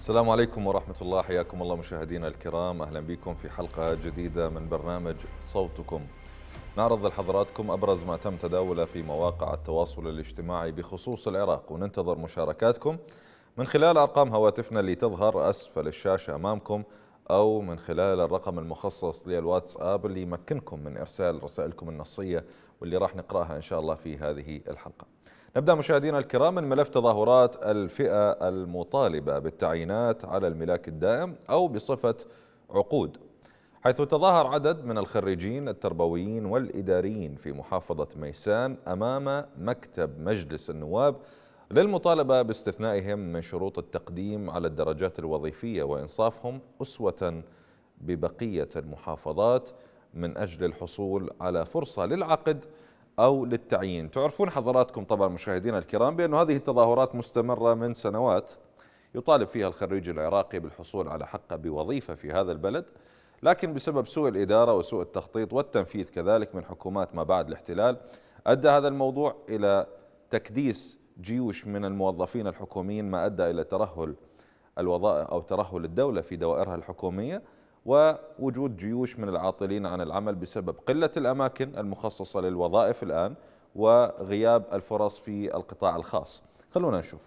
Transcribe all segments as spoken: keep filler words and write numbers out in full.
السلام عليكم ورحمة الله، حياكم الله مشاهدينا الكرام، أهلا بكم في حلقة جديدة من برنامج صوتكم. نعرض لحضراتكم أبرز ما تم تداوله في مواقع التواصل الاجتماعي بخصوص العراق، وننتظر مشاركاتكم من خلال أرقام هواتفنا اللي تظهر أسفل الشاشة أمامكم، أو من خلال الرقم المخصص للواتساب اللي يمكنكم من إرسال رسائلكم النصية واللي راح نقرأها إن شاء الله في هذه الحلقة. نبدأ مشاهدينا الكرام من ملف تظاهرات الفئة المطالبة بالتعيينات على الملاك الدائم أو بصفة عقود، حيث تظاهر عدد من الخريجين التربويين والإداريين في محافظة ميسان أمام مكتب مجلس النواب للمطالبة باستثنائهم من شروط التقديم على الدرجات الوظيفية وإنصافهم أسوة ببقية المحافظات من أجل الحصول على فرصة للعقد أو للتعيين. تعرفون حضراتكم طبعا مشاهدينا الكرام بأن هذه التظاهرات مستمرة من سنوات، يطالب فيها الخريج العراقي بالحصول على حقه بوظيفة في هذا البلد، لكن بسبب سوء الإدارة وسوء التخطيط والتنفيذ كذلك من حكومات ما بعد الاحتلال، أدى هذا الموضوع إلى تكديس جيوش من الموظفين الحكوميين، ما أدى إلى ترهل الوظائف أو ترهل الدولة في دوائرها الحكومية، ووجود جيوش من العاطلين عن العمل بسبب قلة الأماكن المخصصة للوظائف الآن وغياب الفرص في القطاع الخاص. خلونا نشوف.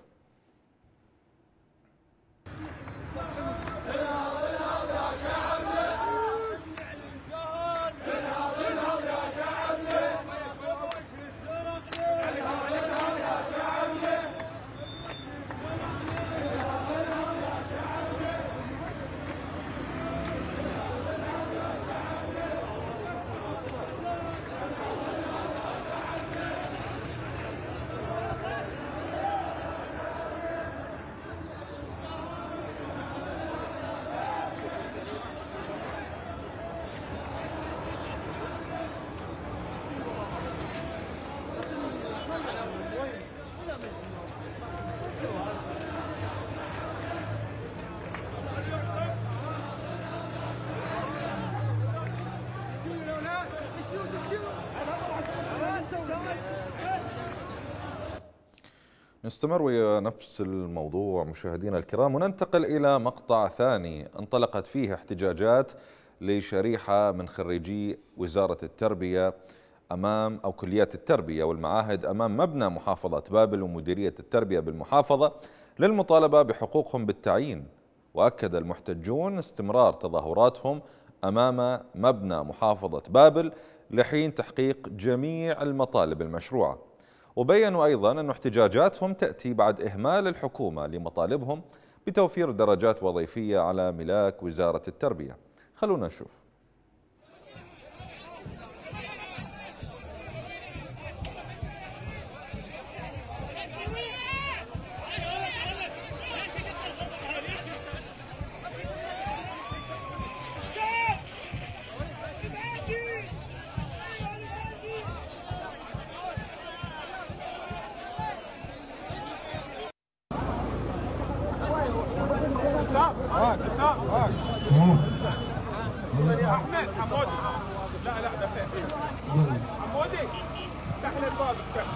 نستمر ويا نفس الموضوع مشاهدينا الكرام، وننتقل إلى مقطع ثاني انطلقت فيه احتجاجات لشريحة من خريجي وزارة التربية أمام أو كليات التربية والمعاهد أمام مبنى محافظة بابل ومديرية التربية بالمحافظة للمطالبة بحقوقهم بالتعيين. وأكد المحتجون استمرار تظاهراتهم أمام مبنى محافظة بابل لحين تحقيق جميع المطالب المشروعة، وبينوا أيضا أن احتجاجاتهم تأتي بعد إهمال الحكومة لمطالبهم بتوفير درجات وظيفية على ملاك وزارة التربية. خلونا نشوف. احمد حمودي لا لا ده فين حمودي افتح لي الباب افتح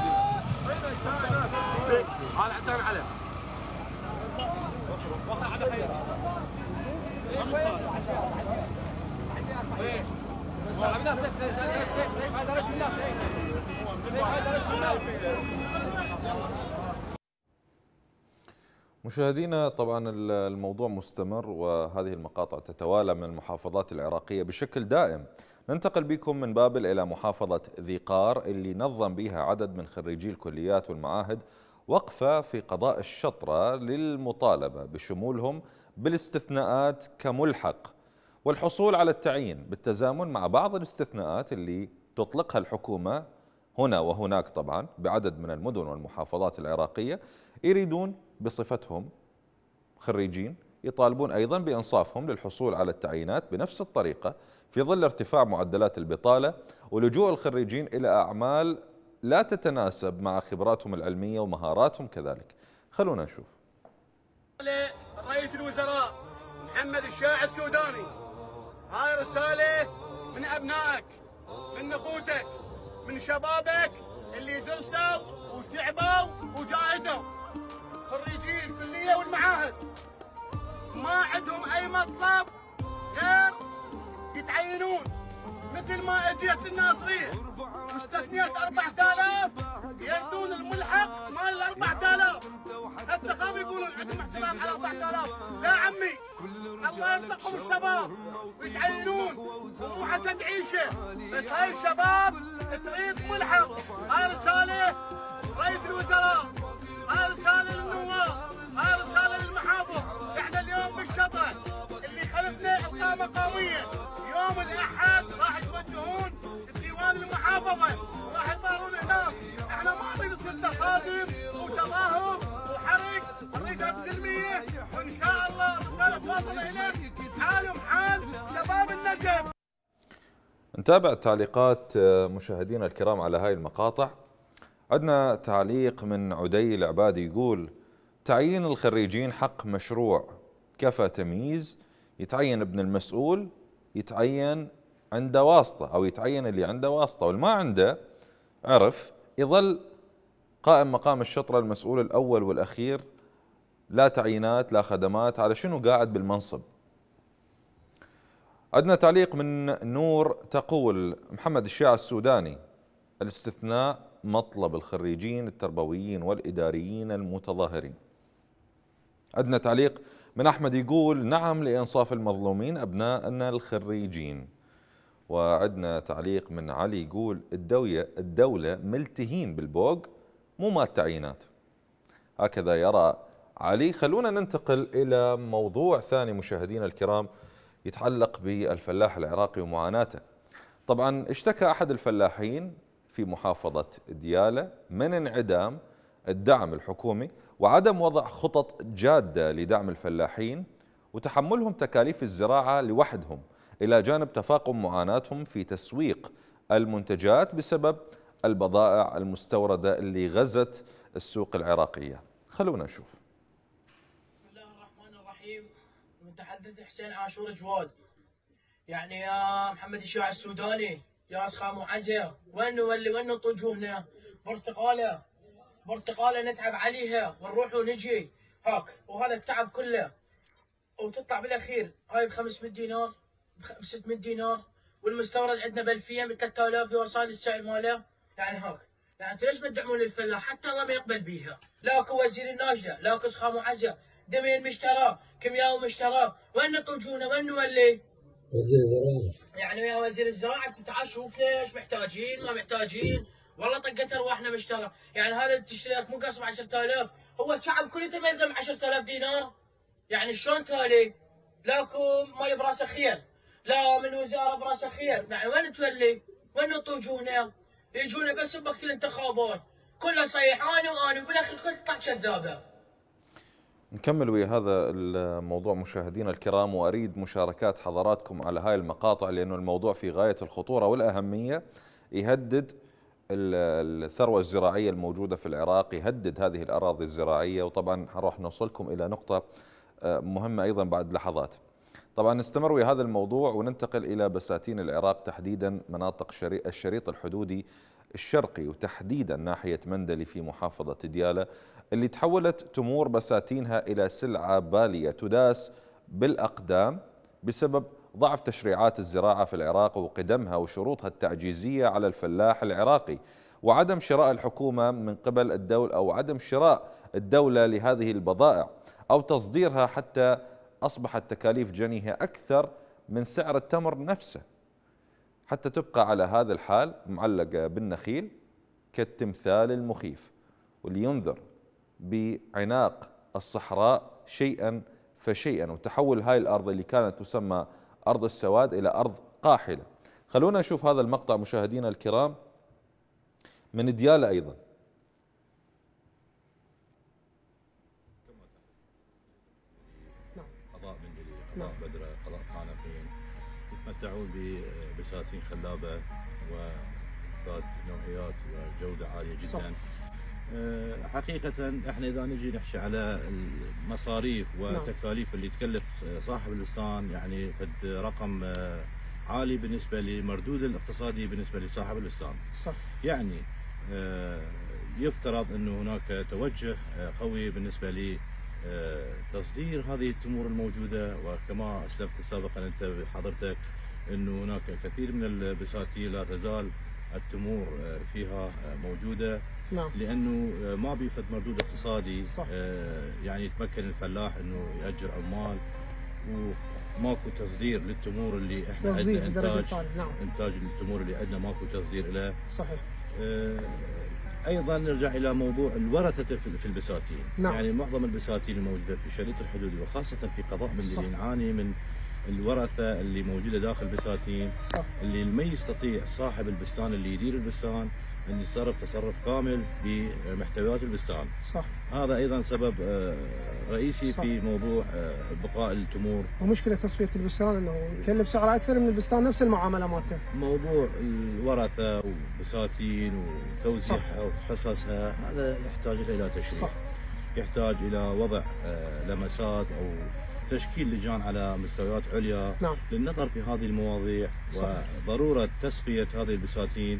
هذا عندنا علم واخر على خيس ايه عملنا سيف سيف سيف سيف هذا رش بالله سيف سيف هذا رش بالله. مشاهدينا طبعا الموضوع مستمر وهذه المقاطع تتوالى من المحافظات العراقية بشكل دائم. ننتقل بكم من بابل إلى محافظة ذي قار اللي نظم بها عدد من خريجي الكليات والمعاهد وقفة في قضاء الشطرة للمطالبة بشمولهم بالاستثناءات كملحق والحصول على التعيين بالتزامن مع بعض الاستثناءات اللي تطلقها الحكومة هنا وهناك طبعا بعدد من المدن والمحافظات العراقية. يريدون بصفتهم خريجين يطالبون أيضا بإنصافهم للحصول على التعيينات بنفس الطريقة في ظل ارتفاع معدلات البطالة ولجوء الخريجين إلى أعمال لا تتناسب مع خبراتهم العلمية ومهاراتهم كذلك. خلونا نشوف. رئيس الوزراء محمد الشاع السوداني، هاي رسالة من أبنائك، من أخوتك، من شبابك اللي درسوا وتعبوا وجاهدوا، خريجي الكلية والمعاهد، ما عندهم اي مطلب غير يتعينون مثل ما اجيت الناصريه مستثنيات أربعة آلاف يردون الملحق مال ال أربعة آلاف. هسه قاموا يقولون عندهم احتلال على أربعة آلاف. لا عمي الله يرزقهم الشباب ويتعينون ومو حسد عيشه، بس هاي الشباب تريد ملحق. هاي رساله رئيس الوزراء، هاي رساله للنواب، هاي رساله للمحافظ. احنا اليوم بالشطره اللي خلفنا اقامه قوميه. يوم الاحد راح يتوجهون الديوان المحافظه راح يطارون هناك. احنا ما نريد يصير تصادم وتظاهر وحرق، نريدها بسلميه. وان شاء الله رساله واصله اليك حالهم حال شباب النجف. نتابع تعليقات مشاهدينا الكرام على هاي المقاطع. عندنا تعليق من عدي العبادي يقول: تعيين الخريجين حق مشروع، كفى تمييز، يتعين ابن المسؤول، يتعين عنده واسطة أو يتعين اللي عنده واسطة، واللي ما عنده عرف يظل قائم مقام الشطرة المسؤول الأول والأخير، لا تعيينات لا خدمات، على شنو قاعد بالمنصب. عندنا تعليق من نور تقول: محمد الشاع السوداني، الاستثناء مطلب الخريجين التربويين والإداريين المتظاهرين. عندنا تعليق من أحمد يقول: نعم لإنصاف المظلومين أبناءنا الخريجين. وعندنا تعليق من علي يقول: الدولة الدولة ملتهين بالبوق مو مال تعيينات. هكذا يرى علي. خلونا ننتقل إلى موضوع ثاني مشاهدينا الكرام يتعلق بالفلاح العراقي ومعاناته. طبعا اشتكى أحد الفلاحين في محافظة ديالى من انعدام الدعم الحكومي وعدم وضع خطط جادة لدعم الفلاحين وتحملهم تكاليف الزراعة لوحدهم، إلى جانب تفاقم معاناتهم في تسويق المنتجات بسبب البضائع المستوردة اللي غزت السوق العراقية. خلونا نشوف. بسم الله الرحمن الرحيم. المتحدث حسين عاشور جواد. يعني يا محمد الشاع السوداني، يا اسخام وعزة، وين نولي وين نطج هنا؟ برتقاله برتقاله نتعب عليها ونروح ونجي هاك، وهذا التعب كله وتطلع بالاخير هاي ب خمسمئة دينار ب ستمئة دينار، والمستورد عندنا ب ألفين ب ثلاثة آلاف وصال السعر ماله. يعني هاك، يعني انتوا ليش ما تدعمون الفلاح؟ حتى الله ما يقبل بيها. لاكو وزير الناشده، لاكو اسخام وعزة، دمين مشترى، كيمياء مشترى، وين نطوجونا وين نولي؟ وزير الزراعه. يعني يا وزير الزراعه تعال شوف ليش محتاجين ما محتاجين، والله طقت ارواحنا مشترى. يعني هذا تشتري لك مو قصب عشرة آلاف، هو الشعب كله يتميزم عشرة آلاف دينار. يعني شلون تالي؟ لاكو مي براسه خير، لا من وزاره براسه خير. يعني وين تولي؟ وين نطوجونا؟ يجونا بس بوقت الانتخابات كله صيح انا وانا وبالاخير كل تطلع كذابه. نكمل ويا هذا الموضوع مشاهدينا الكرام، وأريد مشاركات حضراتكم على هاي المقاطع لأنه الموضوع في غاية الخطورة والأهمية، يهدد الثروة الزراعية الموجودة في العراق، يهدد هذه الأراضي الزراعية. وطبعا حنروح نوصلكم إلى نقطة مهمة أيضا بعد لحظات. طبعا نستمر ويا هذا الموضوع وننتقل إلى بساتين العراق، تحديدا مناطق الشريط الحدودي الشرقي، وتحديدا ناحية مندلي في محافظة ديالى، اللي تحولت تمور بساتينها إلى سلعة بالية تداس بالأقدام بسبب ضعف تشريعات الزراعة في العراق وقدمها وشروطها التعجيزية على الفلاح العراقي، وعدم شراء الحكومة من قبل الدولة أو عدم شراء الدولة لهذه البضائع أو تصديرها، حتى أصبحت تكاليف جنيها أكثر من سعر التمر نفسه، حتى تبقى على هذا الحال معلقة بالنخيل كالتمثال المخيف، واللي ينذر بعناق الصحراء شيئا فشيئا، وتحول هاي الأرض اللي كانت تسمى أرض السواد إلى أرض قاحلة. خلونا نشوف هذا المقطع مشاهدينا الكرام من ديالى أيضا. قضاء مندلي، قضاء بدرة، قضاء قانفين، يتمتعون ببساتين خلابة وذات نوعيات وجودة عالية جدا. صح. حقيقة احنا اذا نجي نحكي على المصاريف وتكاليف اللي تكلف صاحب اللسان، يعني فد رقم عالي بالنسبة لمردود الاقتصادي بالنسبة لصاحب اللسان. صح. يعني يفترض انه هناك توجه قوي بالنسبة تصدير هذه التمور الموجوده. وكما اسلفت سابقا انت حضرتك انه هناك كثير من البساتين لا تزال التمور فيها موجوده. نعم. لانه ما بيفد مردود اقتصادي. صح. يعني يتمكن الفلاح انه ياجر عمال، وماكو تصدير للتمور اللي احنا عندنا انتاج. نعم. انتاج التمور اللي عندنا ماكو تصدير له. صحيح. ايضا نرجع الى موضوع الورثه في البساتين. نعم. يعني معظم البساتين الموجوده في شريط الحدودي وخاصه في قضاء من اللي نعاني من الورثه اللي موجوده داخل البساتين. صح. اللي ما يستطيع صاحب البستان اللي يدير البستان ان يتصرف تصرف كامل بمحتويات البستان. صح. هذا ايضا سبب رئيسي صح. في موضوع بقاء التمور. ومشكله تصفيه البستان انه يكلف سعر اكثر من البستان نفس المعامله مالته. موضوع الورثه وبساتين وتوزيعها وحصصها هذا يحتاج الى تشريع. صح. يحتاج الى وضع لمسات او تشكيل لجان على مستويات عليا. نعم. للنظر في هذه المواضيع. صح. وضروره تصفيه هذه البساتين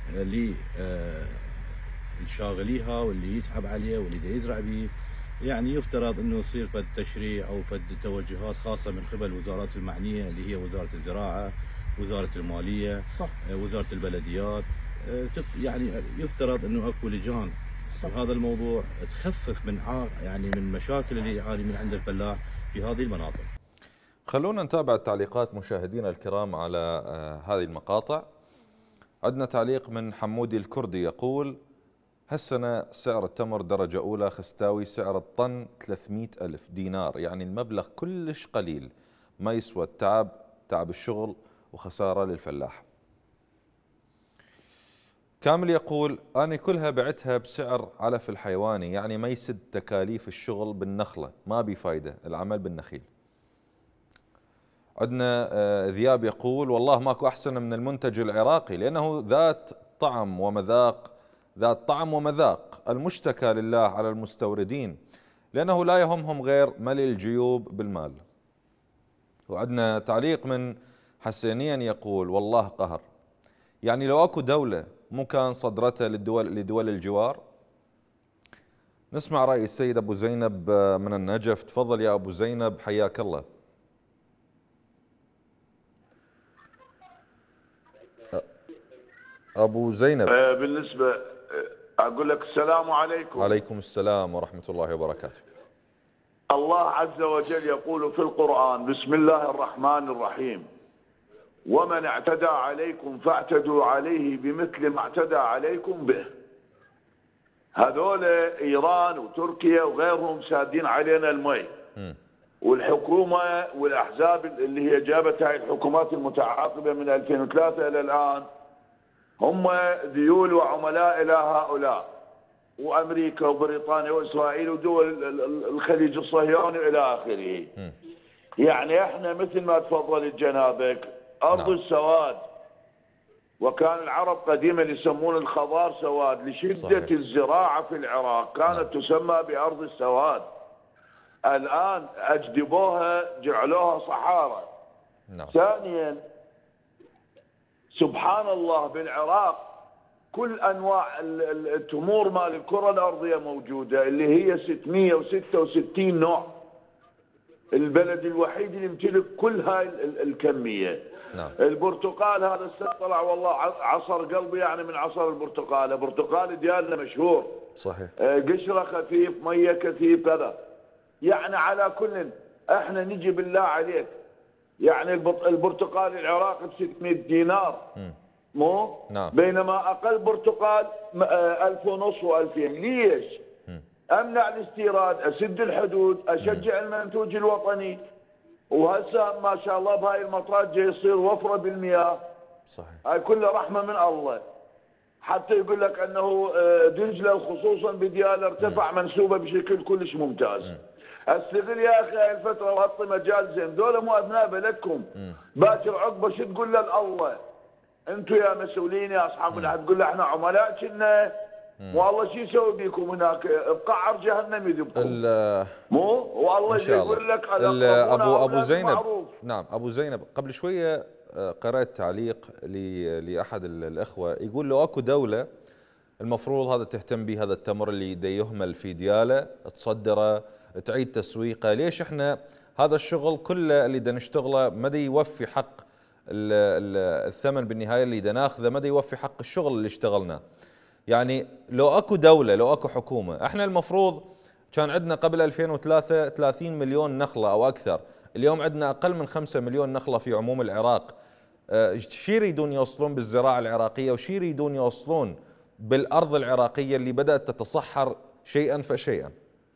للشاغليها واللي يتعب عليه واللي يزرع به. يعني يفترض انه يصير فد تشريع او فد توجهات خاصه من قبل الوزارات المعنيه اللي هي وزاره الزراعه، وزاره الماليه. صح. وزاره البلديات. يعني يفترض انه اكو لجان في هذا الموضوع تخفف من يعني من مشاكل اللي يعاني من عند الفلاح في هذه المناطق. خلونا نتابع التعليقات مشاهدينا الكرام على هذه المقاطع. عندنا تعليق من حمودي الكردي يقول: هالسنة سعر التمر درجة أولى خستاوي سعر الطن ثلاثمئة ألف دينار، يعني المبلغ كلش قليل ما يسوى التعب، تعب الشغل وخسارة للفلاح. كامل يقول: أنا كلها بعتها بسعر علف الحيواني، يعني ما يسد تكاليف الشغل بالنخلة، ما بي فايدة العمل بالنخيل. عندنا ذياب يقول: والله ماكو أحسن من المنتج العراقي لأنه ذات طعم ومذاق ذات طعم ومذاق المشتكى لله على المستوردين لأنه لا يهمهم غير ملء الجيوب بالمال. وعندنا تعليق من حسينيا يقول: والله قهر، يعني لو أكو دولة مو كان صدرتها للدول لدول الجوار. نسمع رأي السيد أبو زينب من النجف. تفضل يا أبو زينب، حياك الله. أبو زينب. بالنسبة أقول لك السلام عليكم. وعليكم السلام ورحمة الله وبركاته. الله عز وجل يقول في القرآن: بسم الله الرحمن الرحيم: ومن اعتدى عليكم فاعتدوا عليه بمثل ما اعتدى عليكم به. هذول إيران وتركيا وغيرهم سادين علينا المي. م. والحكومة والأحزاب اللي هي جابت هاي الحكومات المتعاقبة من ألفين وثلاثة إلى الآن هم ذيول وعملاء إلى هؤلاء، وأمريكا وبريطانيا وإسرائيل ودول الخليج الصهيوني إلى آخره. يعني إحنا مثل ما تفضلت جنابك أرض نعم. السواد، وكان العرب قديما يسمون الخضار سواد لشدة صحيح. الزراعة في العراق كانت نعم. تسمى بأرض السواد. الآن أجدبوها جعلوها صحارى. نعم. ثانيا سبحان الله بالعراق كل انواع التمور مال الكره الارضيه موجوده اللي هي ستمئة وستة وستين نوع. البلد الوحيد اللي يمتلك كل هاي الكميه. نعم. البرتقال هذا السنه طلع والله عصر قلبي، يعني من عصر البرتقال، البرتقال ديالنا مشهور. صحيح. قشره خفيف، ميه كثيف كذا. يعني على كل احنا نجي بالله عليك، يعني البرتقال العراقي ب ستمئة دينار. م. مو؟ نعم. بينما اقل برتقال ألف ونص وألفين. ليش؟ م. امنع الاستيراد، اسد الحدود، اشجع م. المنتوج الوطني. وهسه ما شاء الله بهاي المطرات جاي يصير وفره بالمياه. صحيح. هاي كلها رحمه من الله. حتى يقول لك انه دجله خصوصا بدياله ارتفع م. منسوبه بشكل كلش ممتاز. م. استغل يا اخي هاي الفتره وغطي مجال زين، دول مو ابناء بلدكم. باكر عقبه شو تقول له الله؟ انتم يا مسؤولين يا اصحاب العهد تقول له احنا عملاء كنا، والله شو يسوي بيكم هناك؟ بقعر جهنم يذبكم. مو والله يقول لك ابو ابو زينب معروف. نعم ابو زينب، قبل شويه قرأت تعليق لاحد الاخوه يقول لو اكو دوله المفروض هذا تهتم به، هذا التمر اللي دا يهمل في دياله تصدره تعيد تسويقه؟ ليش احنا هذا الشغل كله اللي بدنا نشتغله ما دا يوفي حق الثمن بالنهايه اللي دا ناخذه، ما دا يوفي حق الشغل اللي اشتغلناه؟ يعني لو اكو دوله، لو اكو حكومه، احنا المفروض كان عندنا قبل ألفين وثلاثة ثلاثين مليون نخله او اكثر، اليوم عندنا اقل من خمسة مليون نخله في عموم العراق. شو يريدون يوصلون بالزراعه العراقيه وشو يريدون يوصلون بالارض العراقيه اللي بدات تتصحر شيئا فشيئا؟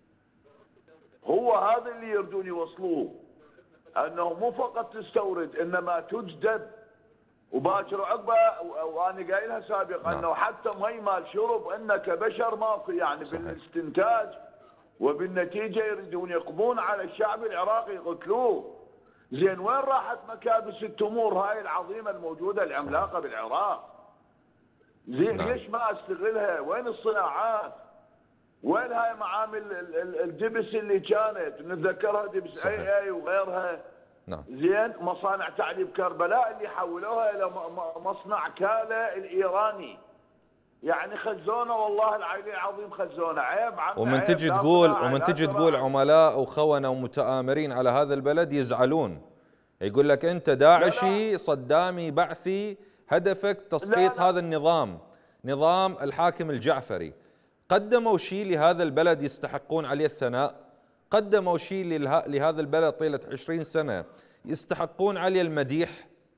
هو هذا اللي يريدون يوصلوه، انه مو فقط تستورد انما تجدد، وباكر وعقبه. وانا قايلها سابقا انه حتى مي مال شرب انك كبشر ماكو، يعني صحيح. بالاستنتاج وبالنتيجه يريدون يقضون على الشعب العراقي يقتلوه. زين وين راحت مكابس التمور هاي العظيمه الموجوده العملاقه صحيح. بالعراق؟ زين نعم. ليش ما استغلها؟ وين الصناعات؟ وين هاي معامل الدبس اللي كانت نتذكرها، دبس صحيح. اي اي وغيرها. نعم. زين مصانع تعليب كربلاء اللي حولوها الى مصنع كالا الايراني، يعني خزونه والله العلي العظيم خزونه. عيب عم ومن تجي تقول ومن تجي تقول عملاء وخونه ومتآمرين على هذا البلد يزعلون، يقول لك انت داعشي لا لا. صدامي بعثي، هدفك تسقيط هذا النظام، نظام الحاكم الجعفري. قدموا شيء لهذا البلد يستحقون عليه الثناء؟ قدموا شيء لهذا البلد طيلة عشرين سنة يستحقون عليه المديح؟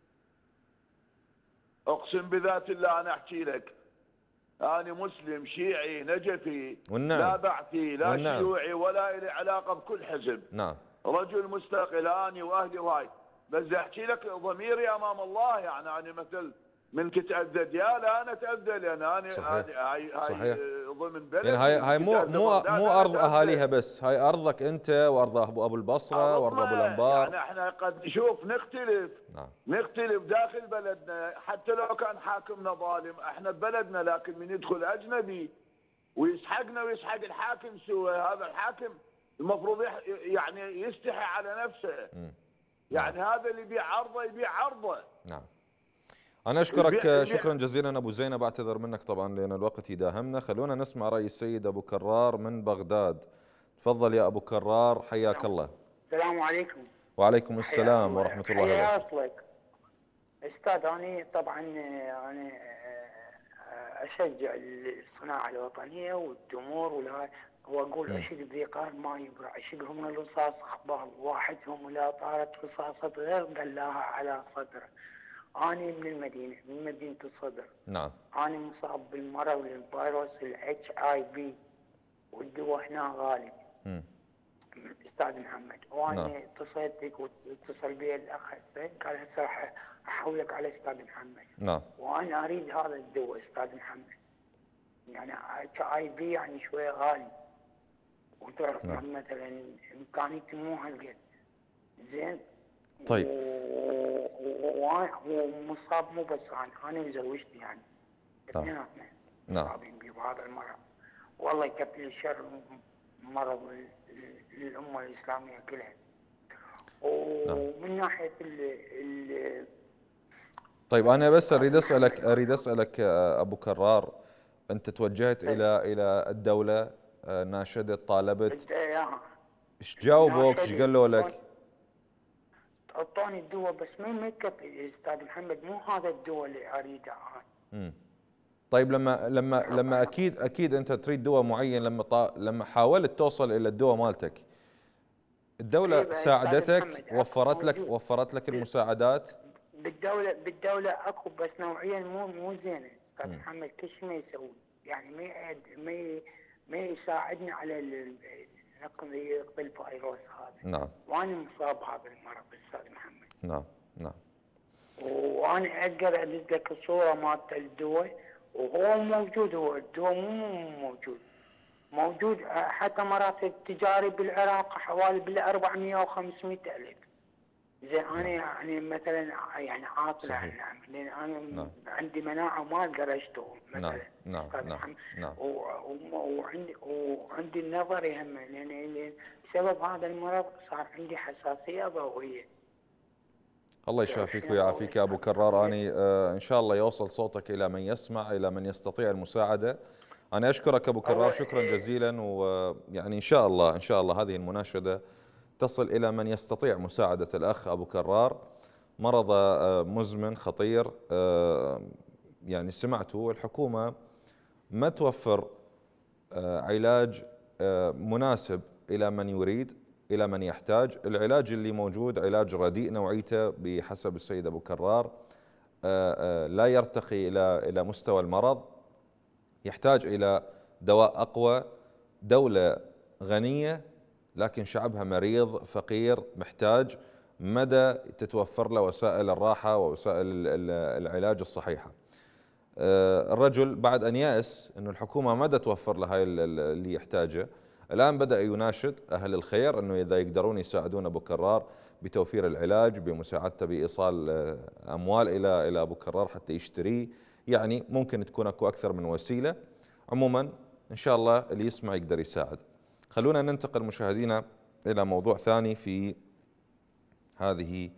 اقسم بذات الله انا احكي لك، انا مسلم شيعي نجفي والنعم. لا بعثي لا والنعم. شيوعي ولا لي علاقه بكل حزب. نعم. رجل مستقل اني واهلي وهاي، بس احكي لك ضميري امام الله، يعني انا مثل من كتأذى يا لا انا اتأذى لان انا صحيح. هاي صحيح. ضمن بلد، يعني هاي هاي مو مو مو ارض اهاليها بس، هاي ارضك انت وارض ابو ابو البصره وارض ابو الانبار. يعني احنا قد نشوف نختلف نعم. نختلف داخل بلدنا حتى لو كان حاكمنا ظالم، احنا ببلدنا، لكن من يدخل اجنبي ويسحقنا ويسحق الحاكم سوى، هذا الحاكم المفروض يعني يستحي على نفسه. م. يعني نعم. هذا اللي يبيع عرضه يبيع عرضه. نعم. أنا أشكرك شكرا جزيلا أبو زينب، أعتذر منك طبعا لأن الوقت يداهمنا. خلونا نسمع رأي السيد أبو كرار من بغداد. تفضل يا أبو كرار، حياك الله. السلام عليكم. وعليكم السلام ورحمة الله وبركاته. لك أستاذ، أنا طبعا أنا أشجع الصناعة الوطنية والتمور ولا، وأقول أشد بذيقان ما يبرع، أشدهم الرصاص أخبار واحدهم لا طارت رصاصة غير دلاها على صدره. أنا من المدينة، من مدينة الصدر. نعم. أنا مصاب بالمرض والفيروس الاتش اي بي، والدواء هنا غالي. امم. أستاذ محمد، وأنا نعم. اتصلت بك واتصل بي الأخ قال هسه راح أحولك على أستاذ محمد. نعم. وأنا أريد هذا الدواء أستاذ محمد. يعني اتش اي بي يعني شوية غالي. وتعرف نعم. مثلا إمكانيتي مو هالقد. زين. طيب. ومصاب مو بس انا، انا وزوجتي يعني اثنيناتنا نعم مصابين بهذا المرض. والله يكفي الشر مرض للامه الاسلاميه كلها. ومن ناحيه ال ال طيب انا بس اريد اسالك اريد اسالك ابو كرار، انت توجهت طيب. الى الى الدوله، ناشدت، طالبت، ايش جاوبوك؟ ايش قالوا لك؟ اعطوني الدواء بس ما ما يكفي استاذ محمد، مو هذا الدواء اللي اريده انا. امم. طيب لما لما لما اكيد اكيد انت تريد دواء معين، لما طا... لما حاولت توصل الى الدواء مالتك، الدولة طيب ساعدتك، وفرت لك وفرت لك المساعدات؟ بالدولة بالدولة اكو بس نوعيا مو مو زينة استاذ محمد، كل شيء ما يسوي، يعني ما ما ما يساعدنا على نقضي الفيروس هذا. نعم. وانا مصاب بهذا المرض استاذ محمد. نعم نعم. وانا اقدر ادز لك الصوره مالت الدواء، وهو موجود، هو الدواء مو موجود، موجود حتى مرات التجاري بالعراق حوالي بال أربعمئة وخمسمئة ألف. زين انا يعني مثلا يعني عاطل عن العمل، لان انا نعم. عندي مناعه وما اقدر اشتغل مثلا. نعم نعم نعم. وعندي وعندي النظر يهم، لان بسبب هذا المرض صار عندي حساسيه ضوئيه. الله يشافيك ويعافيك يا ابو كرار. اني آه ان شاء الله يوصل صوتك الى من يسمع، الى من يستطيع المساعده. أنا أشكرك أبو كرار شكرا جزيلا، ويعني إن شاء الله إن شاء الله هذه المناشدة تصل إلى من يستطيع مساعدة الأخ أبو كرار. مرض مزمن خطير، يعني سمعتوا الحكومة ما توفر علاج مناسب إلى من يريد، إلى من يحتاج. العلاج اللي موجود علاج رديء نوعيته بحسب السيد أبو كرار، لا يرتقي إلى إلى مستوى المرض، يحتاج إلى دواء أقوى. دولة غنية لكن شعبها مريض فقير محتاج، مدى تتوفر له وسائل الراحة ووسائل العلاج الصحيحة. الرجل بعد أن يأس أن الحكومة مدى توفر له هاي اللي يحتاجه، الآن بدأ يناشد أهل الخير أنه إذا يقدرون يساعدون أبو كرار بتوفير العلاج، بمساعدته بإيصال أموال إلى إلى أبو كرار حتى يشتريه. يعني ممكن تكون أكو أكثر من وسيلة. عموما إن شاء الله اللي يسمع يقدر يساعد. خلونا ننتقل مشاهدينا إلى موضوع ثاني في هذه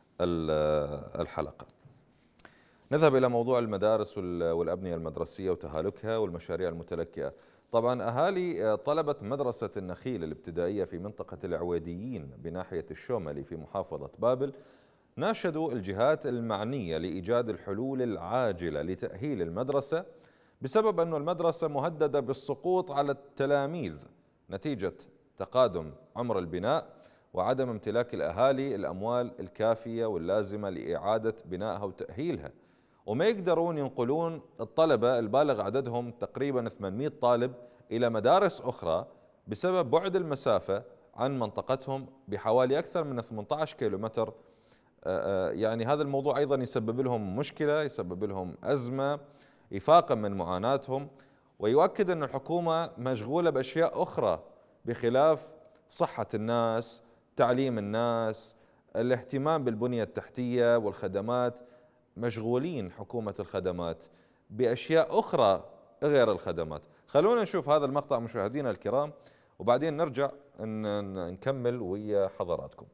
الحلقة. نذهب إلى موضوع المدارس والأبنية المدرسية وتهالكها والمشاريع المتلكئة. طبعا أهالي طلبة مدرسة النخيل الابتدائية في منطقة العويديين بناحية الشوملي في محافظة بابل ناشدوا الجهات المعنية لإيجاد الحلول العاجلة لتأهيل المدرسة، بسبب أن المدرسة مهددة بالسقوط على التلاميذ نتيجة تقادم عمر البناء وعدم امتلاك الأهالي الأموال الكافية واللازمة لإعادة بنائها وتأهيلها، وما يقدرون ينقلون الطلبة البالغ عددهم تقريبا ثمانمئة طالب إلى مدارس أخرى بسبب بعد المسافة عن منطقتهم بحوالي أكثر من ثمانية عشر كيلومتر. يعني هذا الموضوع أيضا يسبب لهم مشكلة، يسبب لهم أزمة، إفاقا من معاناتهم، ويؤكد أن الحكومة مشغولة بأشياء أخرى بخلاف صحة الناس، تعليم الناس، الاهتمام بالبنية التحتية والخدمات. مشغولين حكومة الخدمات بأشياء أخرى غير الخدمات. خلونا نشوف هذا المقطع مشاهدينا الكرام وبعدين نرجع نكمل ويا حضراتكم.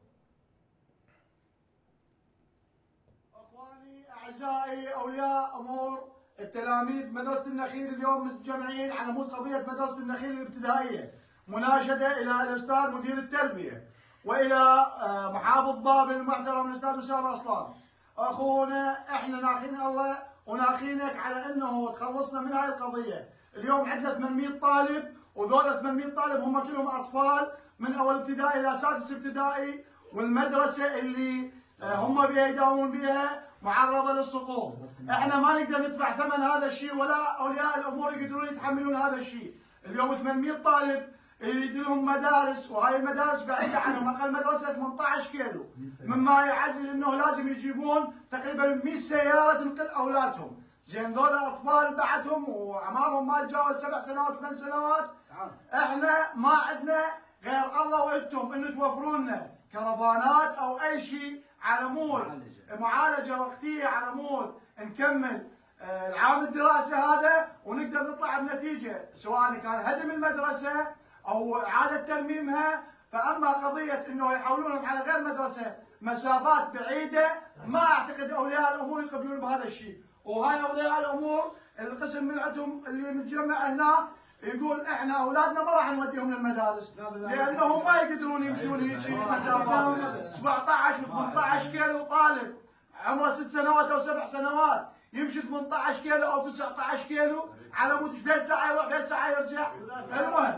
أخواني أعزائي أولياء أمور التلاميذ مدرسة النخيل، اليوم مجتمعين على مود قضية مدرسة النخيل الابتدائية، مناشدة إلى الأستاذ مدير التربية وإلى محافظ بابل المحترم الأستاذ أسامة أصلان. أخونا إحنا ناخين الله وناخينك على أنه تخلصنا من هاي القضية. اليوم عندنا ثمانمئة طالب، وذول ثمانمئة طالب هم كلهم أطفال من أول ابتدائي إلى سادس ابتدائي، والمدرسة اللي هم بيها يداومون بها معرضة للسقوط. احنا ما نقدر ندفع ثمن هذا الشيء ولا أولياء الأمور يقدرون يتحملون هذا الشيء. اليوم ثمانمئة طالب يريد لهم مدارس، وهاي المدارس بعيدة عنهم، أقل مدرسة ثمانية عشر كيلو، مما يعزز أنه لازم يجيبون تقريبا مئة سيارة تنقل أولادهم. زين ذول أطفال بعدهم وأعمارهم ما تجاوز سبع سنوات ثمان سنوات. احنا ما عندنا غير الله وأنتم أن توفرون لنا كرفانات أو أي شيء على مود معالجة وقتية، على مود نكمل العام الدراسي هذا ونقدر نطلع بنتيجة، سواء كان هدم المدرسة أو إعادة ترميمها. فأما قضية أنه يحولونهم على غير مدرسة مسافات بعيدة، ما أعتقد أولياء الأمور يقبلون بهذا الشيء. وهاي أولياء الأمور القسم من عندهم اللي متجمع هنا يقول إحنا أولادنا ما راح نوديهم للمدارس لأنهم ما يقدرون يمشون هيك مسافات سبعة عشر وثمانية عشر كيلو. طالب عمره ست سنوات أو سبع سنوات يمشي ثمانية عشر كيلو أو تسعة عشر كيلو على مود بين ساعة يروح بين ساعة يرجع. المهم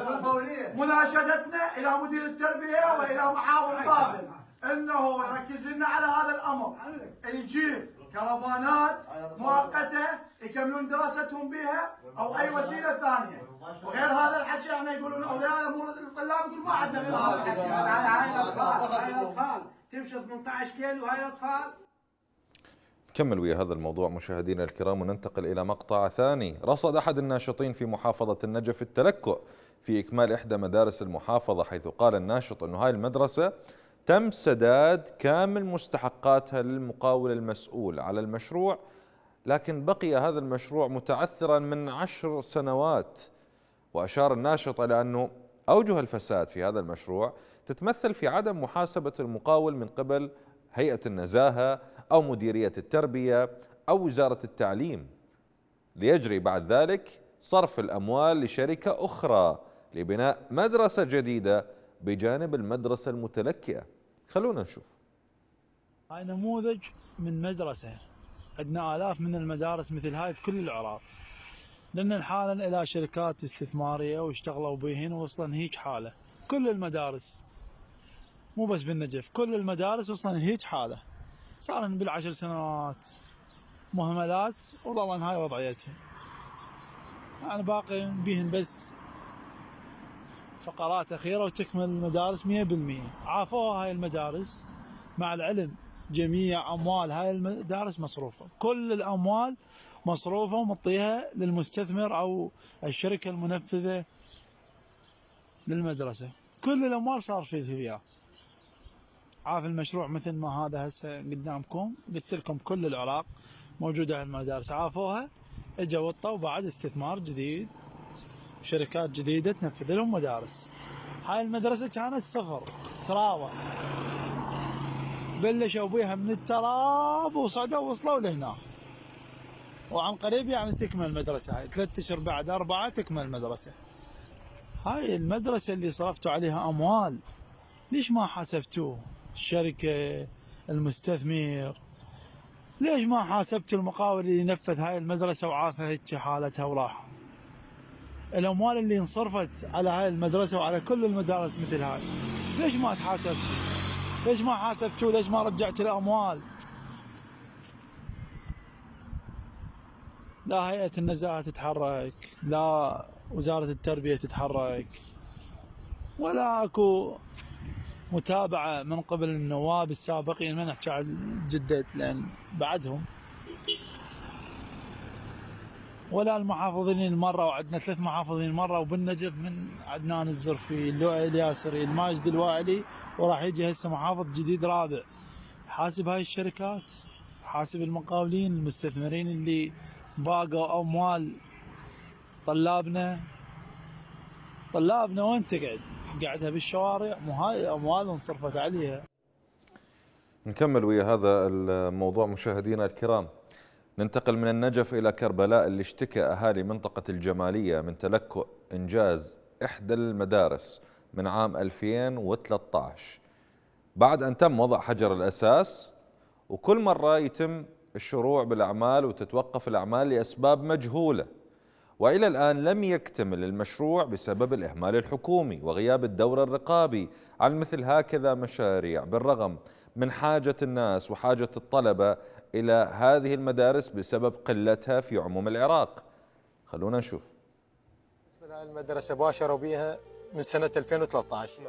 مناشدتنا إلى مدير التربية وإلى محافظ بابل أنه يركز لنا على هذا الأمر، يجيب كرفانات مؤقتة يكملون دراستهم بها أو أي وسيلة ثانية. وغير هذا الحكي احنا يقولون أولياء الأمور الطلاب يقولون ما عندنا غير هذا الحكي. هاي الأطفال هاي الأطفال تمشي ثمانية عشر كيلو، هاي الأطفال. نكمل ويا هذا الموضوع مشاهدينا الكرام وننتقل إلى مقطع ثاني. رصد أحد الناشطين في محافظة النجف التلكؤ في إكمال إحدى مدارس المحافظة، حيث قال الناشط أن هاي المدرسة تم سداد كامل مستحقاتها للمقاول المسؤول على المشروع، لكن بقي هذا المشروع متعثرا من عشر سنوات. وأشار الناشط إلى أنه أوجه الفساد في هذا المشروع تتمثل في عدم محاسبة المقاول من قبل هيئة النزاهة أو مديرية التربية أو وزارة التعليم، ليجري بعد ذلك صرف الأموال لشركة أخرى لبناء مدرسة جديدة بجانب المدرسة المتلكئة. خلونا نشوف. هاي نموذج من مدرسة، عندنا آلاف من المدارس مثل هاي في كل العراق. لأن حالا إلى شركات استثمارية واشتغلوا بهن وصلا هيك حالة. كل المدارس مو بس بالنجف، كل المدارس وصلا هيك حالة. صار بالعشر سنوات مهملات، والله هاي وضعيتها. يعني باقي بيهن بس فقرات أخيرة وتكمل المدارس مئة بالمئة. عافوها هاي المدارس، مع العلم جميع أموال هاي المدارس مصروفة، كل الأموال مصروفة ومطيها للمستثمر أو الشركة المنفذة للمدرسة. كل الأموال صار فيه فيها. عاف المشروع مثل ما هذا هسه قدامكم، قلت لكم كل العراق موجودة على المدارس، عافوها اجوا وطوا بعد استثمار جديد وشركات جديدة تنفذ لهم مدارس. هاي المدرسة كانت صفر ترابة، بلشوا بيها من التراب وصعدوا وصلوا لهنا، وعن قريب يعني تكمل المدرسة. هاي ثلاثة اشهر بعد أربعة تكمل المدرسة. هاي المدرسة اللي صرفتوا عليها أموال، ليش ما حاسبتوه؟ الشركة، المستثمر، ليش ما حاسبتوا المقاول اللي نفذ هاي المدرسة وعافى هيك حالتها وراح؟ الأموال اللي انصرفت على هاي المدرسة وعلى كل المدارس مثل هاي، ليش ما تحاسبتوا؟ ليش ما حاسبتوا؟ ليش ما رجعت الأموال؟ لا هيئة النزاهة تتحرك، لا وزارة التربية تتحرك، ولا اكو متابعة من قبل النواب السابقين. ما نحكي عن جدة لأن بعدهم، ولا المحافظين مرة، وعندنا ثلاث محافظين مرة، وبالنجف من عدنان الزرفي، اللؤي الياسري، الماجد الوائلي، وراح يجي هسه محافظ جديد رابع. حاسب هاي الشركات، حاسب المقاولين، المستثمرين اللي باقوا أموال طلابنا. طلابنا وين تقعد؟ قاعدها بالشوارع، مو هاي أموال انصرفت عليها. نكمل ويا هذا الموضوع مشاهدينا الكرام. ننتقل من النجف إلى كربلاء، اللي اشتكى أهالي منطقة الجمالية من تلكؤ إنجاز إحدى المدارس من عام ألفين وثلاثة عشر بعد أن تم وضع حجر الأساس، وكل مرة يتم الشروع بالأعمال وتتوقف الأعمال لأسباب مجهولة، وإلى الآن لم يكتمل المشروع بسبب الإهمال الحكومي وغياب الدور الرقابي عن مثل هكذا مشاريع، بالرغم من حاجة الناس وحاجة الطلبة إلى هذه المدارس بسبب قلتها في عموم العراق. خلونا نشوف. بالنسبة لهذه المدرسة باشروا بها من سنة ألفين وثلاثة عشر،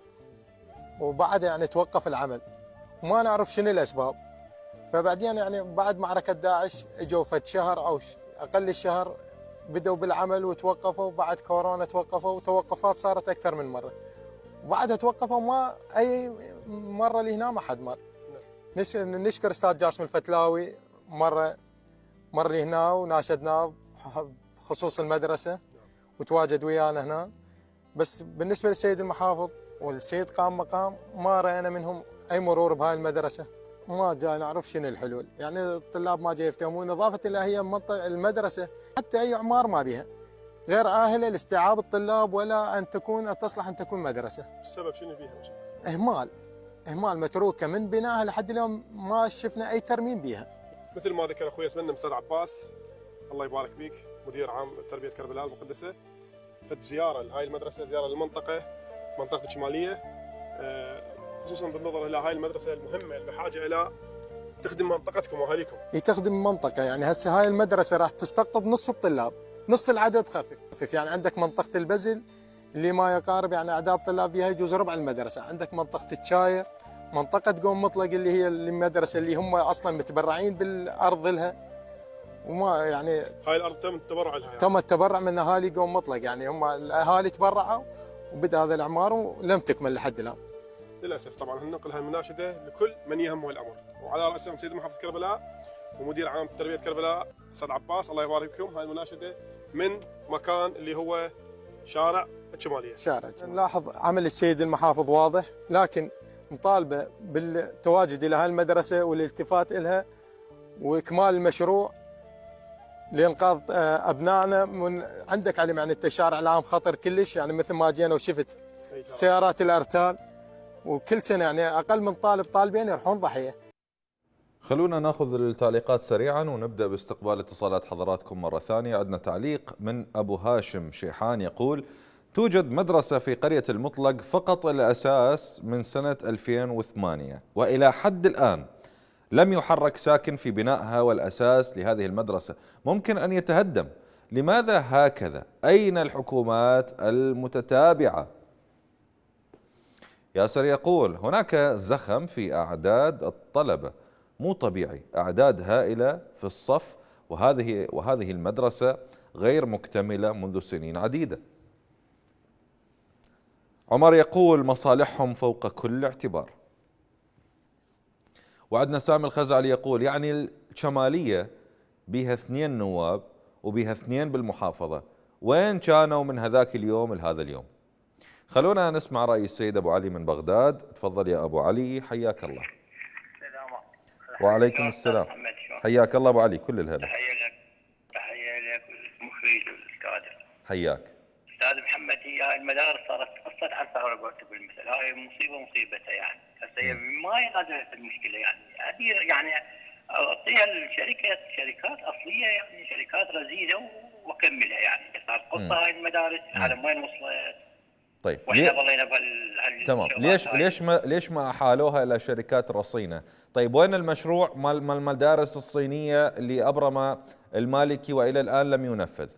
وبعد يعني توقف العمل وما نعرف شنو الأسباب. فبعدين يعني بعد معركة داعش اجوا فد شهر أو أقل الشهر بدأوا بالعمل وتوقفوا، وبعد كورونا توقفوا، وتوقفات صارت أكثر من مرة، وبعدها توقفوا ما أي مرة لهنا ما حد مر. نشكر أستاذ جاسم الفتلاوي، مرة مر لهنا وناشدناه بخصوص المدرسة وتواجد ويانا هنا. بس بالنسبة للسيد المحافظ والسيد قام مقام ما رأينا منهم أي مرور بهاي المدرسة، ما جاي نعرف شنو الحلول. يعني الطلاب ما جاي يفتهمون، إضافة إلى هي منطقة المدرسة حتى أي عمار ما بها غير آهلة لاستيعاب الطلاب ولا أن تكون تصلح أن تكون مدرسة. السبب شنو فيها؟ إهمال، إهمال متروكة من بنائها لحد اليوم ما شفنا أي ترميم بها. مثل ما ذكر أخوي أتمنى أستاذ عباس الله يبارك بيك مدير عام تربية كربلاء المقدسة، فد زيارة لهاي المدرسة، زيارة للمنطقة منطقة الشمالية، خصوصا بالنظر إلى هاي المدرسة المهمة اللي بحاجة إلى تخدم منطقتكم واهاليكم. هي تخدم المنطقة، يعني هسه هاي المدرسة راح تستقطب نص الطلاب، نص العدد خفيف. يعني عندك منطقة البزل اللي ما يقارب يعني أعداد طلاب فيها يجوز ربع المدرسة، عندك منطقة الشاير، منطقة قوم مطلق اللي هي المدرسة اللي هم أصلا متبرعين بالأرض لها، وما يعني هاي الأرض تم التبرع لها يعني. تم التبرع من أهالي قوم مطلق، يعني هم الأهالي تبرعوا وبدأ هذا الإعمار ولم تكمل لحد الآن. للأسف طبعا ننقل هالمناشدة لكل من يهمه الأمر، وعلى رأسهم سيد محافظ كربلاء ومدير عام تربية كربلاء أستاذ عباس الله يبارك فيكم. هاي المناشدة من مكان اللي هو شارع الشمالية. شارع نلاحظ عمل السيد المحافظ واضح، لكن مطالبة بالتواجد إلى هاي المدرسة والالتفات إلها وإكمال المشروع لإنقاذ أبنائنا من عندك علم يعني الشارع العام خطر كلش، يعني مثل ما جينا وشفت سيارات الأرتال، وكل سنة يعني أقل من طالب طالبين يروحون ضحية. خلونا ناخذ التعليقات سريعا ونبدأ باستقبال اتصالات حضراتكم مرة ثانية. عندنا تعليق من أبو هاشم شيحان يقول: توجد مدرسة في قرية المطلق فقط الأساس من سنة ألفين وثمانية وإلى حد الآن لم يحرك ساكن في بنائها، والأساس لهذه المدرسة ممكن أن يتهدم. لماذا هكذا؟ أين الحكومات المتتابعة؟ ياسر يقول: هناك زخم في أعداد الطلبة، مو طبيعي، أعداد هائلة في الصف، وهذه وهذه المدرسة غير مكتملة منذ سنين عديدة. عمر يقول: مصالحهم فوق كل اعتبار. وعندنا سامي الخزعلي يقول: يعني الشمالية بها اثنين نواب وبها اثنين بالمحافظة، وين كانوا من هذاك اليوم لهذا اليوم؟ خلونا نسمع رأي السيد أبو علي من بغداد. تفضل يا أبو علي، حياك الله. وعليكم السلام، حياك الله أبو علي، كل الهلا. تحية لك، تحية لك والمخرج والكادر. حياك. أستاذ محمد، هي المدارس صارت قصة عرفة على قولتك بالمثل، هاي مصيبة مصيبتها يعني، هسه ما ينادى المشكلة يعني، أبي يعني أعطيها الشركات شركات أصلية يعني، شركات رزينة وأكملها يعني، صار قصة هاي المدارس على وين وصلت. طيب واحنا ظلينا بهال تمام، ليش ليش ما ليش ما احالوها الى شركات رصينه؟ طيب وين المشروع مال المدارس الصينيه اللي ابرم المالكي والى الان لم ينفذ؟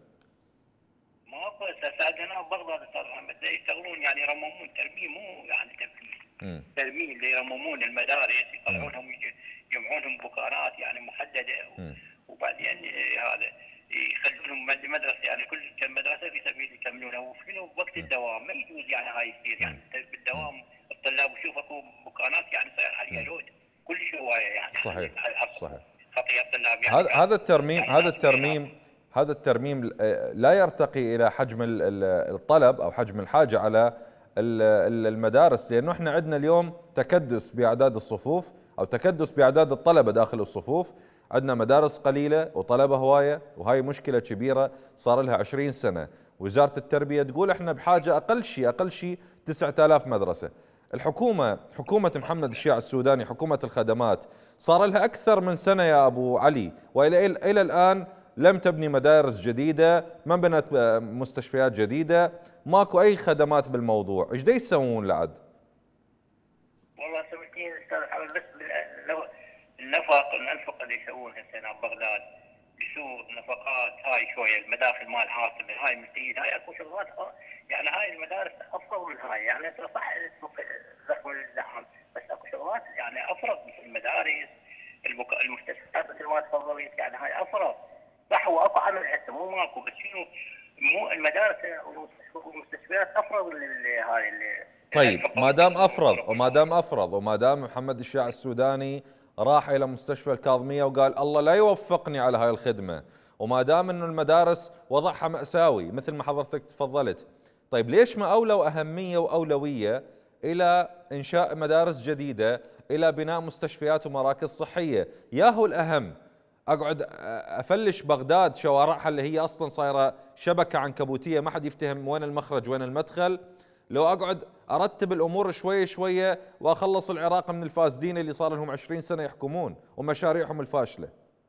ماكو هسه هنا ببغداد استاذ محمد يشتغلون يعني يرممون ترميم، مو يعني ترميم، ترميم اللي يرممون المدارس، يطلعونهم يجمعونهم بكارات يعني محدده، وبعدين هذا يخلونهم مدرسه يعني كل مدرسه في سبيل يكملونها، وفينه بوقت الدوام ما يجوز يعني هاي يصير يعني بالدوام الطلاب يشوف اكو بكانات يعني صاير عليها لود كل شويه يعني. صحيح صحيح. خطيه الطلاب يعني. هذا هذا الترميم هذا الترميم هذا الترميم لا يرتقي الى حجم الطلب او حجم الحاجه على المدارس، لانه احنا عندنا اليوم تكدس باعداد الصفوف او تكدس باعداد الطلبه داخل الصفوف. عندنا مدارس قليلة وطلبة هواية، وهي مشكلة كبيرة صار لها عشرين سنة. وزارة التربية تقول احنا بحاجة أقل شيء أقل شيء تسعة آلاف مدرسة. الحكومة حكومة محمد الشيع السوداني، حكومة الخدمات، صار لها أكثر من سنة يا أبو علي، وإلى إلى الآن لم تبني مدارس جديدة، ما بنت مستشفيات جديدة، ماكو أي خدمات بالموضوع. إيش دا يسوون لعد؟ والله سمعتين أستاذ حمد، بس لو النفق الانفقه اللي يسوونها هسه ببغداد بسوق نفقات هاي شويه المداخل مال العاصمه هاي مستفيد، هاي اكو شغلات يعني هاي المدارس افضل من هاي يعني. صح زخم الزحام، بس اكو شغلات يعني افرض مثل المدارس المستشفيات مثل ما تفضلت يعني، هاي افرض صح. هو اكو عمل هسه مو ماكو، بس شنو مو المدارس والمستشفيات افرض هاي. طيب ما دام افرض وما دام افرض وما دام محمد الشيع السوداني راح الى مستشفى الكاظميه وقال الله لا يوفقني على هاي الخدمه، وما دام انه المدارس وضعها ماساوي مثل ما حضرتك تفضلت، طيب ليش ما اولوا اهميه واولويه الى انشاء مدارس جديده، الى بناء مستشفيات ومراكز صحيه؟ ياهو الاهم اقعد افلش بغداد شوارعها اللي هي اصلا صايره شبكه عنكبوتيه ما حد يفتهم وين المخرج وين المدخل، لو اقعد ارتب الامور شويه شويه واخلص العراق من الفاسدين اللي صار لهم عشرين سنه يحكمون ومشاريعهم الفاشله.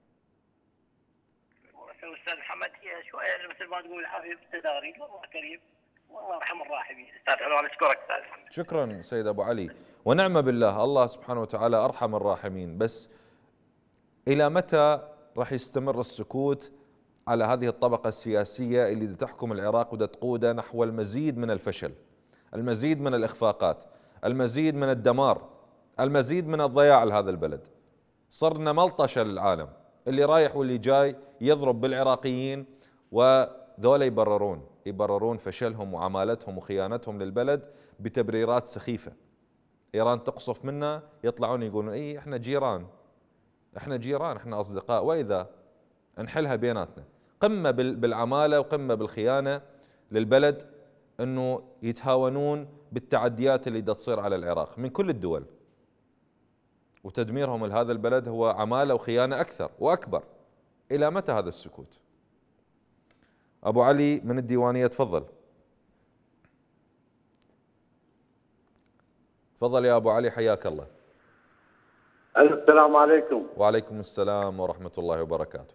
استاذ محمد هي شويه مثل ما تقول العافيه بالتداري، والله كريم والله ارحم الراحمين. استاذ انا اشكرك استاذ محمد. شكرا سيد ابو علي، ونعم بالله، الله سبحانه وتعالى ارحم الراحمين. بس الى متى راح يستمر السكوت على هذه الطبقه السياسيه اللي تحكم العراق ودا تقوده نحو المزيد من الفشل، المزيد من الإخفاقات، المزيد من الدمار، المزيد من الضياع لهذا البلد؟ صرنا ملطشة للعالم، اللي رايح واللي جاي يضرب بالعراقيين، وذولا يبررون يبررون فشلهم وعمالتهم وخيانتهم للبلد بتبريرات سخيفة. إيران تقصف منا يطلعون يقولون إيه إحنا جيران، إحنا جيران، إحنا أصدقاء، وإذا نحلها بيناتنا. قمة بالعمالة وقمة بالخيانة للبلد انه يتهاونون بالتعديات اللي دا تصير على العراق من كل الدول، وتدميرهم لهذا البلد هو عماله وخيانه اكثر واكبر. الى متى هذا السكوت؟ أبو علي من الديوانية، تفضل. تفضل يا أبو علي، حياك الله. السلام عليكم. وعليكم السلام ورحمة الله وبركاته.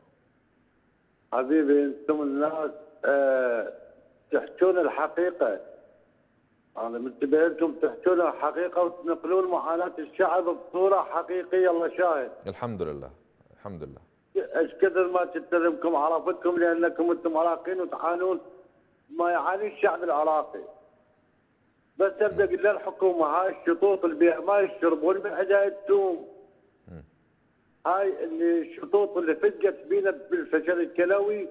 حبيبي انتم الناس أه تحكون الحقيقة، أنا منتبه لكم تحكون الحقيقة وتنقلون معاناة الشعب بصورة حقيقية. الله شاهد. الحمد لله الحمد لله. ايش كثر ما تحترمكم عرفتكم لأنكم انتم عراقيين وتعانون ما يعاني الشعب العراقي. بس ابدا اقول للحكومة هاي الشطوط اللي بيها ما يشربون من عندها التوم. هاي اللي الشطوط اللي فجت بينا بالفشل الكلوي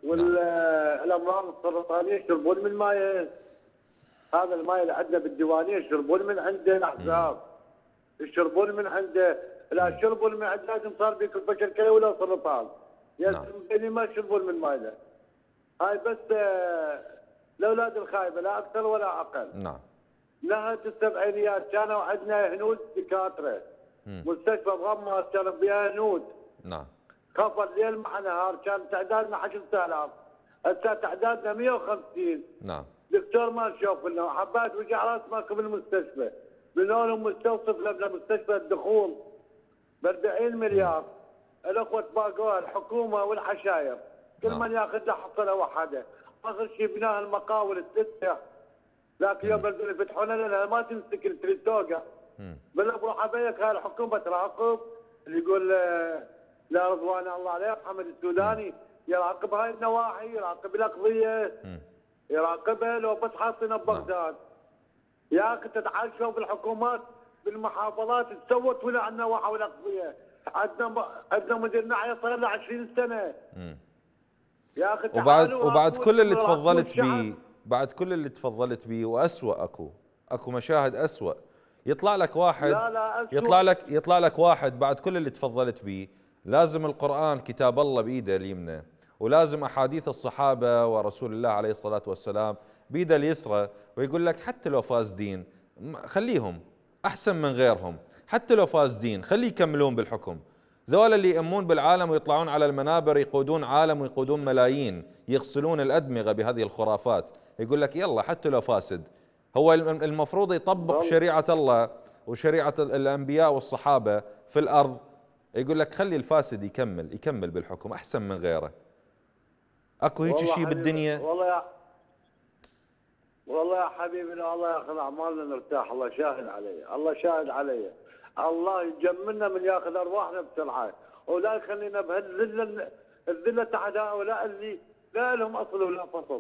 والامراض السرطانيه يشربون من مايه. هذا الماء اللي عندنا بالديوانيه يشربون من عنده الاحزاب، يشربون من عنده، لا شربوا من عنده لازم صار بيكم فشل كلوي ولا سرطان. يا زلمه ما يشربون من ماينا. هاي بس الاولاد الخايبه لا اكثر ولا اقل. نعم. نهايه السبعينيات كانوا عندنا هنود دكاتره. مستشفى بغماس كان بها هنود. نعم. خفض ليل مع نهار، كان تعدادنا عشرة آلاف، هسه تعدادنا مئة وخمسين. نعم. دكتور ما نشوف لنا، حبات وجع راس ماكو بالمستشفى. بنقول مستوصف لنا مستشفى الدخول ب أربعين مليار. الاخوه باقوها الحكومه والحشاير، كل من ياخذ له حصله واحده. اخر شيء بناها المقاول السته. لكن يوم اللي يفتحون لنا ما تمسك تريد توقع. بالله بروح ابيك هاي الحكومه تراقب، اللي يقول لا رضوان الله عليه محمد السوداني يراقب هاي النواحي، يراقب الاقضيه، يراقبها لو بس حاطينها ببغداد. يا اخي تتعايشوا بالحكومات بالمحافظات تسوت ولا عندنا النواحي والاقضيه. عندنا عندنا مدير ناحيه صار له عشرين سنه. يا اخي وبعد وبعد كل اللي تفضلت بيه، بعد كل اللي تفضلت بيه واسوء اكو اكو مشاهد اسوء. يطلع لك واحد لا لا يطلع لك يطلع لك واحد بعد كل اللي تفضلت بيه، لازم القرآن كتاب الله بإيده اليمنى، ولازم أحاديث الصحابة ورسول الله عليه الصلاة والسلام بإيده اليسرى، ويقول لك حتى لو فاسدين خليهم أحسن من غيرهم، حتى لو فاسدين خليه يكملون بالحكم. ذولا اللي يأمون بالعالم ويطلعون على المنابر يقودون عالم ويقودون ملايين، يغسلون الأدمغة بهذه الخرافات. يقول لك يلا حتى لو فاسد، هو المفروض يطبق شريعة الله وشريعة الأنبياء والصحابة في الأرض. يقول لك خلي الفاسد يكمل يكمل بالحكم أحسن من غيره. أكو هيك شيء بالدنيا؟ والله يا والله يا حبيبنا الله ياخذ أعمالنا نرتاح. الله شاهد علي، الله شاهد علي. الله يجملنا من ياخذ أرواحنا بسرعة، ولا يخلينا بهالذلة الذلة تحت هؤلاء اللي لا لهم أصل ولا فصل.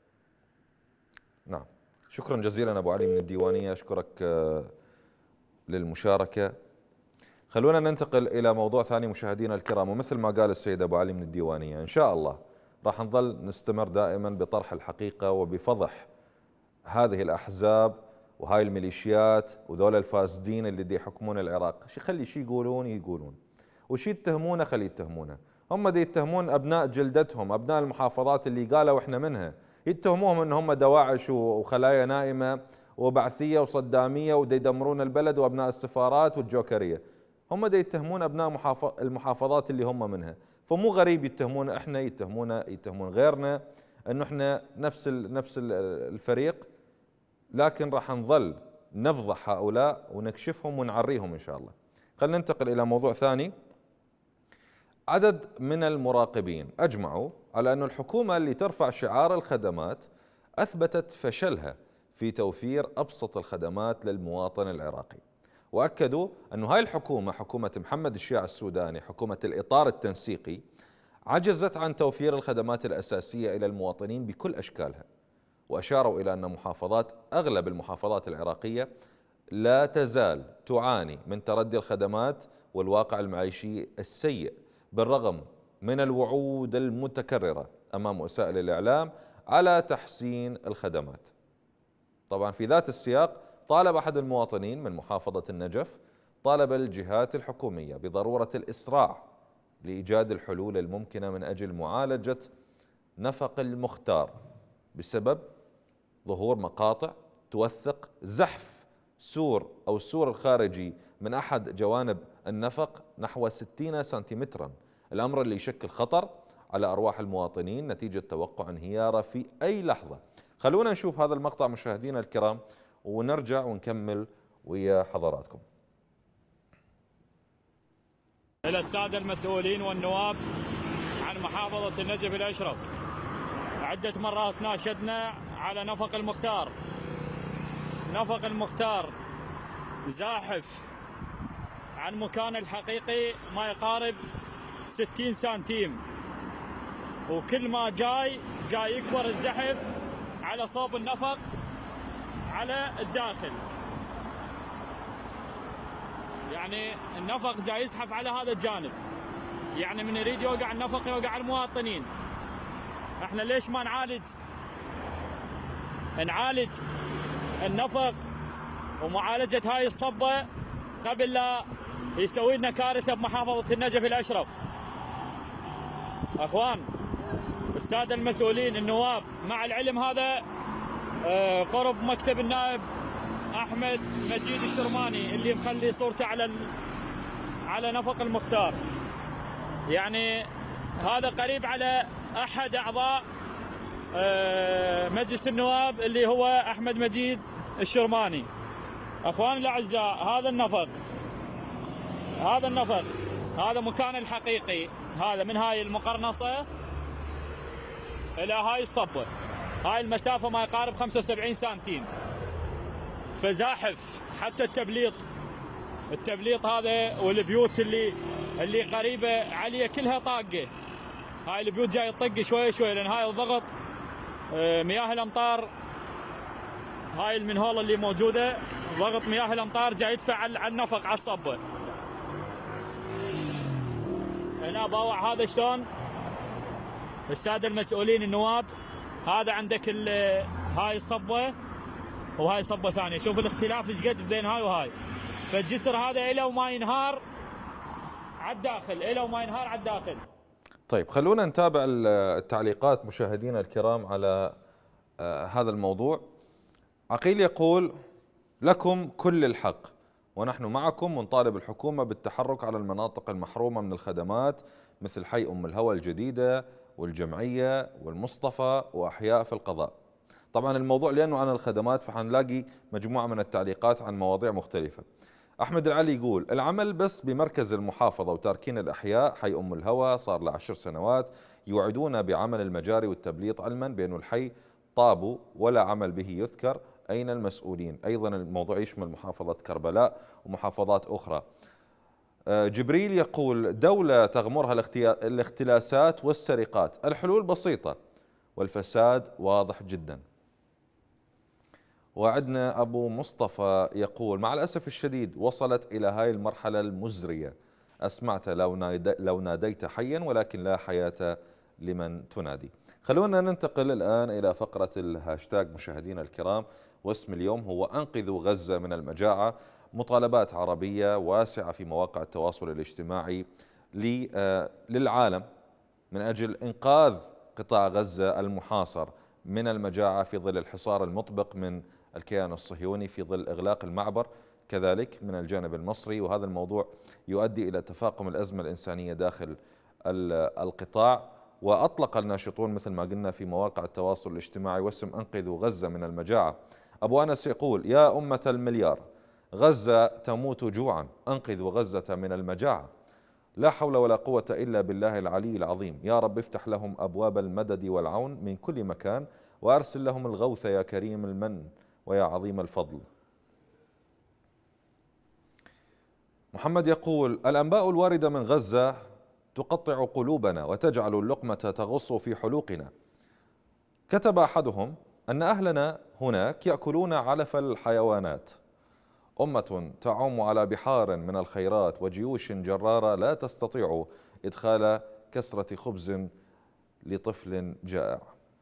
نعم. شكرا جزيلا أبو علي من الديوانية، أشكرك للمشاركة. خلونا ننتقل إلى موضوع ثاني مشاهدينا الكرام، ومثل ما قال السيد أبو علي من الديوانية إن شاء الله راح نظل نستمر دائما بطرح الحقيقة وبفضح هذه الأحزاب وهاي الميليشيات وذول الفاسدين اللي دي يحكمون العراق. شي خلي شي يقولون يقولون، وشي يتهمونه خلي يتهمونه. هم دي يتهمون أبناء جلدتهم، أبناء المحافظات اللي قالوا إحنا منها، يتهموهم ان هم دواعش وخلايا نائمه وبعثيه وصداميه ودي يدمرون البلد وابناء السفارات والجوكريه. هم دي يتهمون ابناء المحافظات اللي هم منها، فمو غريب يتهمون احنا، يتهمون يتهمون غيرنا انه احنا نفس نفس الفريق. لكن راح نظل نفضح هؤلاء ونكشفهم ونعريهم ان شاء الله. خلينا ننتقل الى موضوع ثاني. عدد من المراقبين أجمعوا على أن الحكومة اللي ترفع شعار الخدمات أثبتت فشلها في توفير أبسط الخدمات للمواطن العراقي، وأكدوا أن هاي الحكومة حكومة محمد الشيع السوداني، حكومة الإطار التنسيقي، عجزت عن توفير الخدمات الأساسية إلى المواطنين بكل أشكالها. وأشاروا إلى أن محافظات أغلب المحافظات العراقية لا تزال تعاني من تردي الخدمات والواقع المعيشي السيء، بالرغم من الوعود المتكررة أمام وسائل الإعلام على تحسين الخدمات. طبعا في ذات السياق طالب أحد المواطنين من محافظة النجف طالب الجهات الحكومية بضرورة الإسراع لإيجاد الحلول الممكنة من أجل معالجة نفق المختار بسبب ظهور مقاطع توثق زحف سور أو السور الخارجي من أحد جوانب النفق نحو ستين سنتيمترا، الأمر اللي يشكل خطر على أرواح المواطنين نتيجة توقع انهياره في أي لحظة. خلونا نشوف هذا المقطع مشاهدينا الكرام ونرجع ونكمل ويا حضراتكم. إلى السادة المسؤولين والنواب عن محافظة النجف الأشرف، عدة مرات ناشدنا على نفق المختار. نفق المختار زاحف عن مكانه الحقيقي ما يقارب ستين سنتيم، وكل ما جاي جاي يكبر الزحف على صوب النفق على الداخل. يعني النفق جاي يزحف على هذا الجانب، يعني من يريد يوقع النفق يوقع المواطنين. احنا ليش ما نعالج نعالج النفق ومعالجة هاي الصبة قبل لا يسوي لنا كارثة بمحافظة النجف الأشرف؟ أخوان السادة المسؤولين النواب، مع العلم هذا قرب مكتب النائب أحمد مجيد الشرماني اللي مخلي صورته على على نفق المختار، يعني هذا قريب على أحد أعضاء مجلس النواب اللي هو أحمد مجيد الشرماني. أخواني الأعزاء، هذا النفق هذا النفق هذا مكانه الحقيقي، هذا من هاي المقرنصة إلى هاي الصبة، هاي المسافة ما يقارب خمسة وسبعين سنتيم، فزاحف. حتى التبليط التبليط هذا والبيوت اللي اللي قريبة عليه كلها طاقة. هاي البيوت جاي تطق شوي شوي لأن هاي الضغط مياه الأمطار، هاي المنهولة اللي موجودة ضغط مياه الأمطار جاي يدفع على النفق على الصبة. هنا باوع هذا شلون السادة المسؤولين النواب، هذا عندك هاي الصبة وهاي صبة ثانية، شوف الاختلاف ايش قد بين هاي وهاي. فالجسر هذا إلى وما ينهار على الداخل، إلى وما ينهار على الداخل. طيب خلونا نتابع التعليقات مشاهدينا الكرام على هذا الموضوع. عقيل يقول: لكم كل الحق ونحن معكم، ونطالب الحكومة بالتحرك على المناطق المحرومة من الخدمات مثل حي أم الهوى الجديدة والجمعية والمصطفى وأحياء في القضاء. طبعا الموضوع لأنه عن الخدمات فحنلاقي مجموعة من التعليقات عن مواضيع مختلفة. أحمد العلي يقول: العمل بس بمركز المحافظة وتاركين الأحياء. حي أم الهوى صار له عشر سنوات يوعدون بعمل المجاري والتبليط، علما بأنه الحي طابوا ولا عمل به يذكر. أين المسؤولين؟ أيضا الموضوع يشمل محافظة كربلاء ومحافظات أخرى. جبريل يقول: دولة تغمرها الاختلاسات والسرقات، الحلول بسيطة والفساد واضح جدا. وعندنا أبو مصطفى يقول: مع الأسف الشديد وصلت إلى هاي المرحلة المزرية، أسمعت لو ناديت حيا ولكن لا حياة لمن تنادي. خلونا ننتقل الآن إلى فقرة الهاشتاج مشاهدينا الكرام، واسم اليوم هو أنقذوا غزة من المجاعة. مطالبات عربية واسعة في مواقع التواصل الاجتماعي للعالم من أجل إنقاذ قطاع غزة المحاصر من المجاعة في ظل الحصار المطبق من الكيان الصهيوني، في ظل إغلاق المعبر كذلك من الجانب المصري. وهذا الموضوع يؤدي إلى تفاقم الأزمة الإنسانية داخل القطاع. وأطلق الناشطون مثل ما قلنا في مواقع التواصل الاجتماعي واسم أنقذوا غزة من المجاعة. أبو أنس يقول: يا أمة المليار، غزة تموت جوعا، أنقذوا غزة من المجاعة. لا حول ولا قوة إلا بالله العلي العظيم، يا رب افتح لهم أبواب المدد والعون من كل مكان، وأرسل لهم الغوث يا كريم المن ويا عظيم الفضل. محمد يقول: الأنباء الواردة من غزة تقطع قلوبنا وتجعل اللقمة تغص في حلوقنا. كتب أحدهم أن أهلنا هناك يأكلون علف الحيوانات. أمة تعوم على بحار من الخيرات وجيوش جرارة لا تستطيع إدخال كسرة خبز لطفل جائع.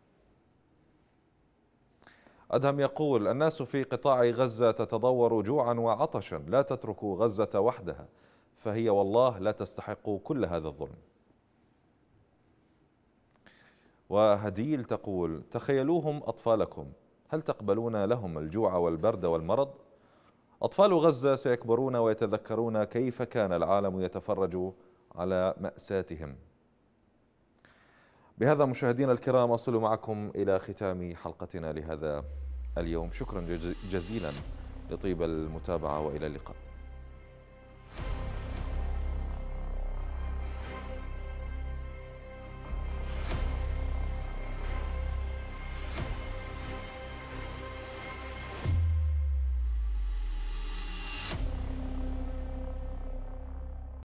أدهم يقول: الناس في قطاع غزة تتضور جوعا وعطشا، لا تتركوا غزة وحدها فهي والله لا تستحق كل هذا الظلم. وهديل تقول: تخيلوهم أطفالكم، هل تقبلون لهم الجوع والبرد والمرض؟ أطفال غزة سيكبرون ويتذكرون كيف كان العالم يتفرج على مأساتهم. بهذا مشاهدينا الكرام أصل معكم إلى ختام حلقتنا لهذا اليوم. شكرا جزيلا لطيب المتابعة وإلى اللقاء.